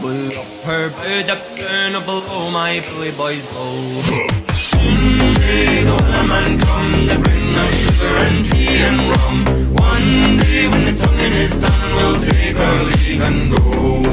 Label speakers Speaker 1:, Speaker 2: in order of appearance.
Speaker 1: bubble up her bed up down below my bully boys blow. Soon may the wellerman come to bring us sugar and tea and rum. One day when the tonguing is done, we'll take our leave and go.